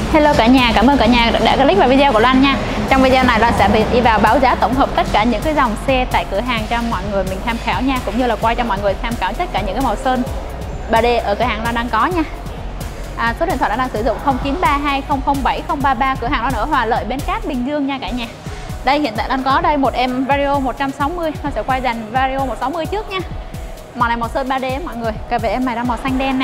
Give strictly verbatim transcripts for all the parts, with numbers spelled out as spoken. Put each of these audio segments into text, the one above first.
Hello cả nhà, cảm ơn cả nhà đã click vào video của Loan nha. Trong video này Loan sẽ đi vào báo giá tổng hợp tất cả những cái dòng xe tại cửa hàng cho mọi người mình tham khảo nha, cũng như là quay cho mọi người tham khảo tất cả những cái màu sơn ba D ở cửa hàng Loan đang có nha. À, số điện thoại Loan đang sử dụng không chín ba hai không không bảy không ba ba, cửa hàng Loan ở Hòa Lợi, Bến Cát, Bình Dương nha cả nhà. Đây hiện tại Loan có đây một em Vario một trăm sáu mươi, Loan sẽ quay dàn Vario một trăm sáu mươi trước nha. Màu này màu sơn ba D mọi người, cà vẽ em này là màu xanh đen nè.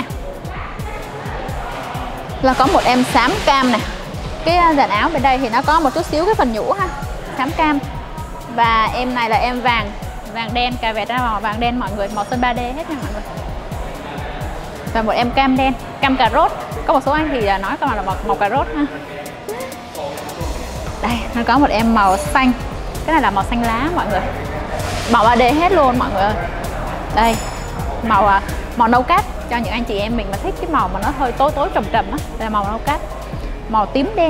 Là có một em xám cam nè. Cái dàn áo bên đây thì nó có một chút xíu cái phần nhũ ha, xám cam. Và em này là em vàng, vàng đen, cà vẹt ra màu vàng đen mọi người, màu sơn ba D hết nha mọi người. Và một em cam đen, cam cà rốt. Có một số anh thì nói con là màu, màu cà rốt ha. Đây, nó có một em màu xanh. Cái này là màu xanh lá mọi người. Màu ba D hết luôn mọi người ơi. Đây, màu màu nâu cát cho những anh chị em mình mà thích cái màu mà nó hơi tối tối trầm trầm á. Đây là màu nâu cát. Màu tím đen.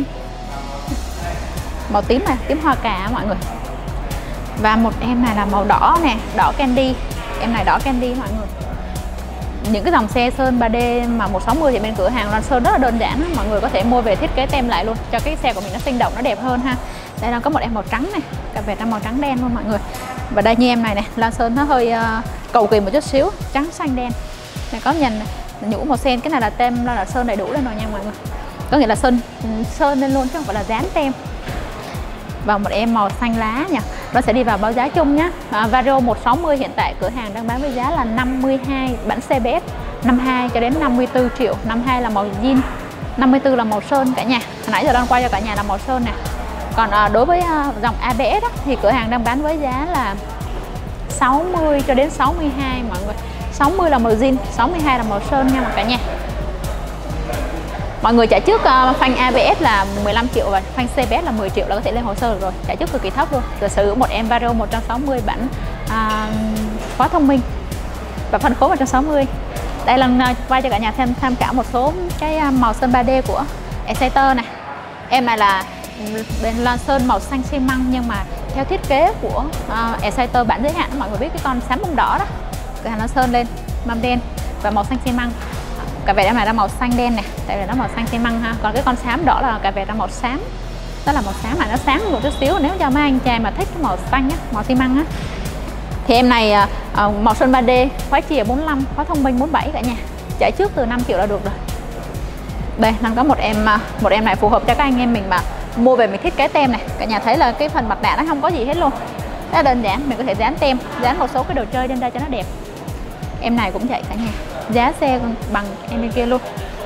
Màu tím này, tím hoa cà mọi người. Và một em này là màu đỏ nè, đỏ candy. Em này đỏ candy mọi người. Những cái dòng xe sơn ba D mà một sáu mươi thì bên cửa hàng Loan sơn rất là đơn giản, mọi người có thể mua về thiết kế tem lại luôn cho cái xe của mình nó sinh động, nó đẹp hơn ha. Đây là có một em màu trắng này, cà vẹt ra màu trắng đen luôn mọi người. Và đây như em này này, Loan sơn nó hơi uh, cầu kỳ một chút xíu, trắng xanh đen. Này có nhìn nhũ màu sen, cái này là tem là sơn đầy đủ lên rồi nha mọi người. Có nghĩa là sơn sơn lên luôn chứ không phải là dán tem. Và một em màu xanh lá nha. Nó sẽ đi vào báo giá chung nhé. à, Vario một sáu mươi hiện tại cửa hàng đang bán với giá là năm mươi hai, bản xê bê ét năm mươi hai cho đến năm mươi tư triệu. Năm mươi hai là màu zin, năm mươi tư là màu sơn cả nhà. Hồi nãy giờ đang quay cho cả nhà là màu sơn nè. Còn à, đối với à, dòng a bê ét đó, thì cửa hàng đang bán với giá là sáu mươi cho đến sáu mươi hai mọi người. Sáu mươi là màu zin, sáu mươi hai là màu sơn nha mọi cả nhà. Mọi người trả trước uh, phanh a bê ét là mười lăm triệu và phanh xê bê ét là mười triệu là có thể lên hồ sơ được rồi. Trả trước cực kỳ thấp luôn. Rồi sở hữu một em Vario một trăm sáu mươi bản uh, khóa thông minh và phân khối một trăm sáu mươi. Đây là uh, quay cho cả nhà thêm tham khảo một số cái uh, màu sơn ba D của Exciter này. Em này là bên Loan sơn màu xanh xi măng, nhưng mà theo thiết kế của uh, Exciter bản giới hạn đó, mọi người biết cái con xám bông đỏ đó. Cửa hàng nó sơn lên mâm đen và màu xanh xi măng. Cà vẹt em này là màu xanh đen này, tại vì nó màu xanh xi măng ha. Còn cái con xám đỏ là cà vẹt ra màu xám. Đó là màu xám này nó sáng một chút xíu. Nếu cho mấy anh trai mà thích cái màu xanh á, màu xi măng á, thì em này uh, màu sơn ba D, khóa chìa bốn mươi lăm, khóa thông minh bốn mươi bảy cả nhà. Trả trước từ năm triệu là được rồi. Đây, đang có một em một em này phù hợp cho các anh em mình mà mua về mình thiết kế tem này. Cả nhà thấy là cái phần mặt nạ nó không có gì hết luôn. Rất là đơn giản, mình có thể dán tem, dán một số cái đồ chơi lên đây cho nó đẹp. Em này cũng vậy cả nhà. Giá xe bằng em bên kia luôn.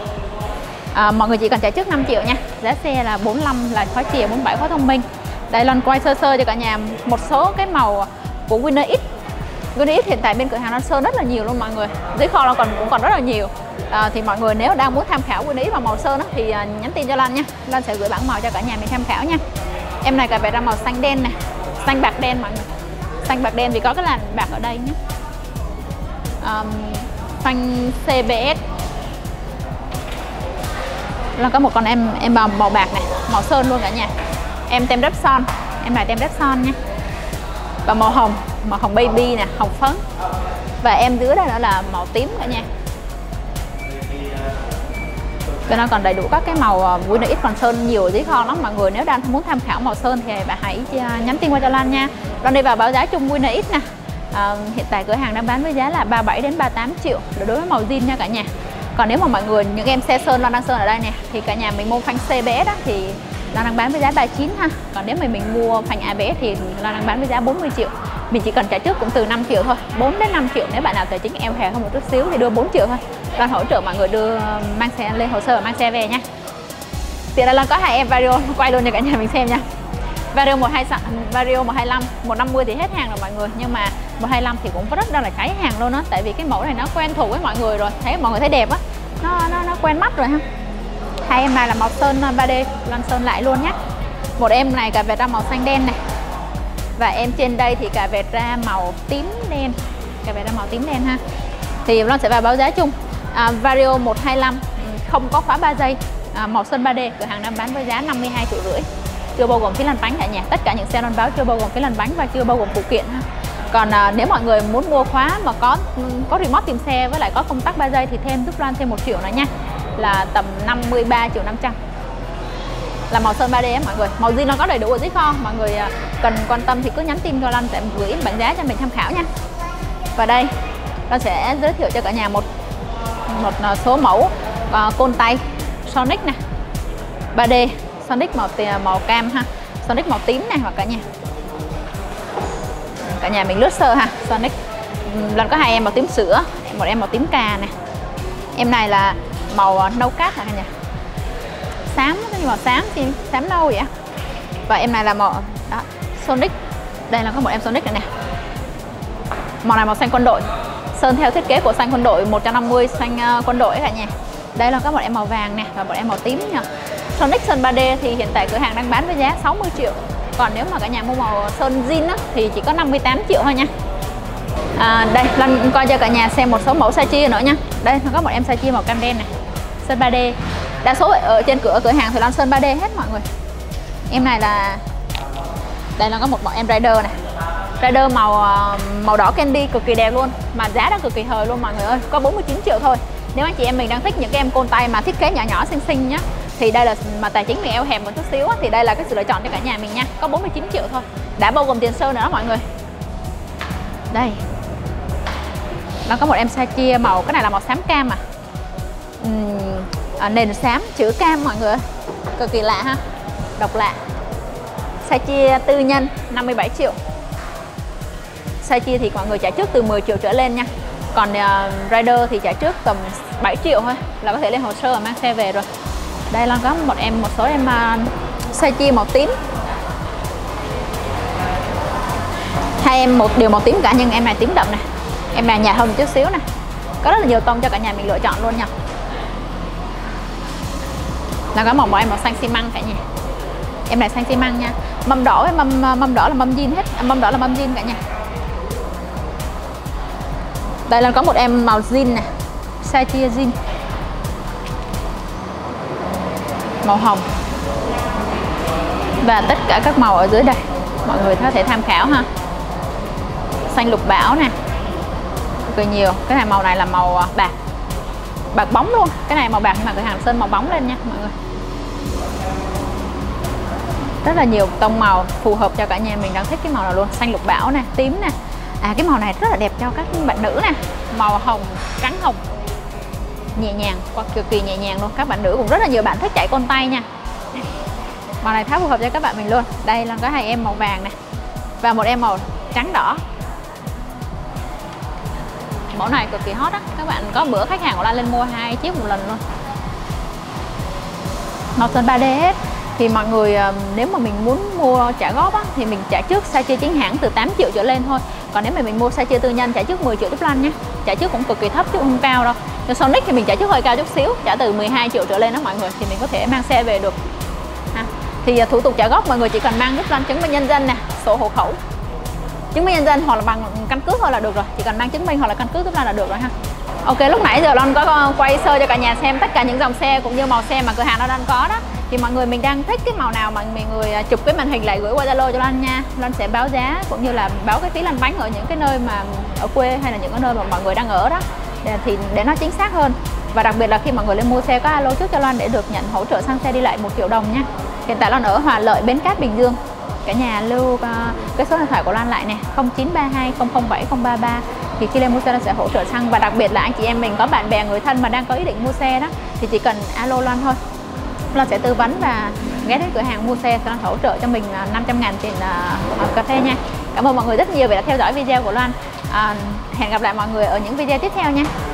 à, Mọi người chỉ cần trả trước năm triệu nha. Giá xe là bốn mươi lăm là khóa chìa, bốn mươi bảy khóa thông minh. Đây Loan quay sơ sơ cho cả nhà một số cái màu của Winner X. Winner X hiện tại bên cửa hàng Loan sơn rất là nhiều luôn mọi người. Dưới kho Loan còn cũng còn rất là nhiều. à, Thì mọi người nếu đang muốn tham khảo Winner X vào màu sơn đó, thì à, nhắn tin cho Loan nha. Loan sẽ gửi bản màu cho cả nhà mình tham khảo nha. Em này cà vẹt ra màu xanh đen nè, xanh bạc đen mọi người. Xanh bạc đen vì có cái làn bạc ở đây nhé. um, phanh xê bê ét là có một con em em màu, màu bạc này, màu sơn luôn cả nhà. Em tem rép son, em này tem rép son nha. Và màu hồng, màu hồng baby nè, hồng phấn. Và em dưới đây nữa là màu tím cả nhà. Cho nó còn đầy đủ các cái màu. Winner X còn sơn nhiều ở dưới kho lắm mọi người. Nếu đang muốn tham khảo màu sơn thì bạn hãy nhắn tin qua cho Lan nha. Loan đi vào báo giá chung Winner X nè. À, hiện tại cửa hàng đang bán với giá là ba mươi bảy đến ba mươi tám triệu đối với màu zin nha cả nhà. Còn nếu mà mọi người những em xe sơn Loan đang sơn ở đây nè, thì cả nhà mình mua phanh xê bê ét á, thì Loan đang bán với giá ba mươi chín ha. Còn nếu mà mình mua phanh a bê ét thì Loan đang bán với giá bốn mươi triệu. Mình chỉ cần trả trước cũng từ năm triệu thôi, bốn đến năm triệu. Nếu bạn nào tài chính eo hẹp hơn một chút xíu thì đưa bốn triệu thôi. Loan hỗ trợ mọi người đưa mang xe lên hồ sơ và mang xe về nha. Thì là Loan có hai em Vario quay luôn cho cả nhà mình xem nha. Vario một hai Vario một hai lăm, một năm mươi thì hết hàng rồi mọi người, nhưng mà một hai lăm thì cũng rất là cháy hàng luôn á, tại vì cái mẫu này nó quen thuộc với mọi người rồi, thấy mọi người thấy đẹp á, nó nó nó quen mắt rồi ha. Hai em này là màu sơn ba D, Loan sơn lại luôn nhé. Một em này cà vẹt ra màu xanh đen này. Và em trên đây thì cà vẹt ra màu tím đen, cà vẹt ra màu tím đen ha. Thì Loan sẽ vào báo giá chung. à, Vario một hai lăm không có khóa ba giây, à, màu sơn ba D, cửa hàng đang bán với giá năm mươi hai triệu rưỡi. Chưa bao gồm phí lăn bánh cả nhà. Tất cả những xe Loan báo chưa bao gồm phí lăn bánh và chưa bao gồm phụ kiện ha. Còn à, nếu mọi người muốn mua khóa mà có có remote tìm xe với lại có công tắc ba giây thì thêm giúp Loan thêm một triệu nữa nha, là tầm năm mươi ba triệu năm trăm. là màu sơn ba D á mọi người. Màu zin nó có đầy đủ ở dưới kho, mọi người cần quan tâm thì cứ nhắn tin cho Loan sẽ gửi bảng giá cho mình tham khảo nha. Và đây Loan sẽ giới thiệu cho cả nhà một một số mẫu uh, côn tay Sonic nè, ba D Sonic màu màu cam ha, Sonic màu tím này, hoặc cả nhà cả nhà mình lướt sơ ha. Sonic Loan có hai em màu tím sữa, một em màu tím cà nè. Em này là màu nâu cát hả cả nhà, xám, nhưng màu xám thì xám nâu vậy. Và em này là màu đó, Sonic. Đây là có một em Sonic này nè, màu này màu xanh quân đội, sơn theo thiết kế của xanh quân đội một trăm năm mươi, xanh uh, quân đội cả nhà. Đây là có một em màu vàng nè và một em màu tím nha. Sonic sơn ba D thì hiện tại cửa hàng đang bán với giá sáu mươi triệu. Còn nếu mà cả nhà mua màu sơn zin á, thì chỉ có năm mươi tám triệu thôi nha. À, đây Loan coi cho cả nhà xem một số mẫu size chia nữa nha. Đây nó có một em size chia màu cam đen này, sơn ba D. Đa số ở trên cửa cửa hàng thì Loan sơn ba D hết mọi người. Em này là đây là có một mẫu em Rider này, Rider màu màu đỏ candy cực kỳ đẹp luôn, mà giá đang cực kỳ hời luôn mọi người ơi, có bốn mươi chín triệu thôi. Nếu anh chị em mình đang thích những cái em côn tay mà thiết kế nhỏ nhỏ xinh xinh nhá, thì đây là mà tài chính mình eo hẹp một chút xíu thì đây là cái sự lựa chọn cho cả nhà mình nha. Có bốn mươi chín triệu thôi, đã bao gồm tiền sơn nữa đó mọi người. Đây nó có một em size chia màu, cái này là màu xám cam à, uhm, à nền xám chữ cam mọi người ơi, cực kỳ lạ ha, độc lạ. Size chia tư nhân năm mươi bảy triệu. Size chia thì mọi người trả trước từ mười triệu trở lên nha. Còn uh, Rider thì trả trước tầm bảy triệu thôi là có thể lên hồ sơ và mang xe về rồi. Đây là có một em một số em uh, size chia màu tím. Hai em một điều màu tím cả, nhưng em này tím đậm này, em này nhạt hơn một chút xíu này. Có rất là nhiều tông cho cả nhà mình lựa chọn luôn nha. Là có một màu em màu xanh xi măng cả nhà. Em này xanh xi măng nha. Mâm đỏ với mâm mâm đỏ là mâm jean hết, à, mâm đỏ là mâm jean cả nhà. Đây là có một em màu jean này, size chia jean, màu hồng. Và tất cả các màu ở dưới đây mọi người có thể tham khảo ha. Xanh lục bảo nè, cực nhiều. Cái này màu này là màu bạc, bạc bóng luôn. Cái này màu bạc nhưng mà cửa hàng sơn màu bóng lên nha mọi người. Rất là nhiều tông màu phù hợp cho cả nhà mình đang thích cái màu nào luôn. Xanh lục bảo nè, tím nè. À cái màu này rất là đẹp cho các bạn nữ nè, màu hồng, trắng hồng, nhẹ nhàng, cực kỳ nhẹ nhàng luôn. Các bạn nữ cũng rất là nhiều bạn thích chạy côn tay nha. Màu này khá phù hợp cho các bạn mình luôn. Đây là có hai em màu vàng này và một em màu trắng đỏ. Mẫu này cực kỳ hot á, các bạn có bữa khách hàng của Lan lên mua hai chiếc một lần luôn. Màu sơn ba D hết. Thì mọi người nếu mà mình muốn mua trả góp á, thì mình trả trước size chia chính hãng từ tám triệu trở lên thôi. Còn nếu mà mình mua size chia tư nhân trả trước mười triệu giúp Lan nhé. Trả trước cũng cực kỳ thấp chứ không cao đâu. Nhưng Sonic thì mình trả trước hơi cao chút xíu, trả từ mười hai triệu trở lên đó mọi người, thì mình có thể mang xe về được. Ha. Thì thủ tục trả góp mọi người chỉ cần mang giúp Lan chứng minh nhân dân nè, sổ hộ khẩu, chứng minh nhân dân hoặc là bằng căn cước thôi là được rồi. Chỉ cần mang chứng minh hoặc là căn cước giúp Lan là được rồi ha. Ok, lúc nãy giờ Lan có quay sơ cho cả nhà xem tất cả những dòng xe cũng như màu xe mà cửa hàng nó đang có đó. Thì mọi người mình đang thích cái màu nào mà mọi người chụp cái màn hình lại gửi qua Zalo cho Lan nha. Lan sẽ báo giá cũng như là báo cái phí lăn bánh ở những cái nơi mà ở quê hay là những cái nơi mà mọi người đang ở đó, để, thì để nó chính xác hơn. Và đặc biệt là khi mọi người lên mua xe có alo trước cho Lan để được nhận hỗ trợ xăng xe đi lại một triệu đồng nha. Hiện tại Lan ở Hòa Lợi, Bến Cát, Bình Dương. Cả nhà lưu uh, cái số điện thoại của Lan lại nè, không chín ba hai không không bảy không ba ba. Thì khi lên mua xe Lan sẽ hỗ trợ xăng. Và đặc biệt là anh chị em mình có bạn bè người thân mà đang có ý định mua xe đó, thì chỉ cần alo Lan thôi, Lan sẽ tư vấn và ghé đến cửa hàng mua xe sẽ hỗ trợ cho mình năm trăm ngàn tiền uh, cà phê nha. Cảm ơn mọi người rất nhiều vì đã theo dõi video của Loan. À, hẹn gặp lại mọi người ở những video tiếp theo nha.